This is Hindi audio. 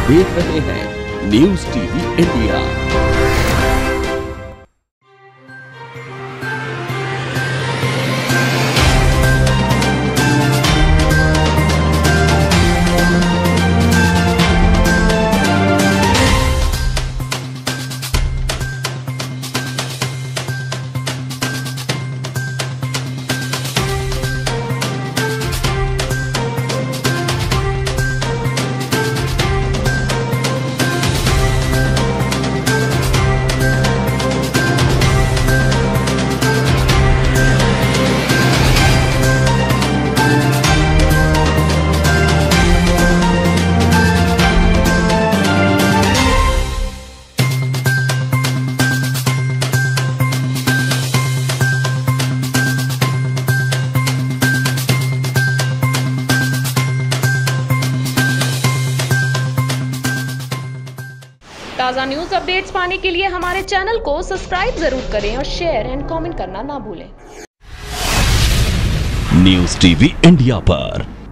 देख रहे हैं न्यूज़ टीवी इंडिया। ताज़ा न्यूज़ अपडेट्स पाने के लिए हमारे चैनल को सब्सक्राइब जरूर करें और शेयर एंड कमेंट करना ना भूलें। न्यूज़ टीवी इंडिया पर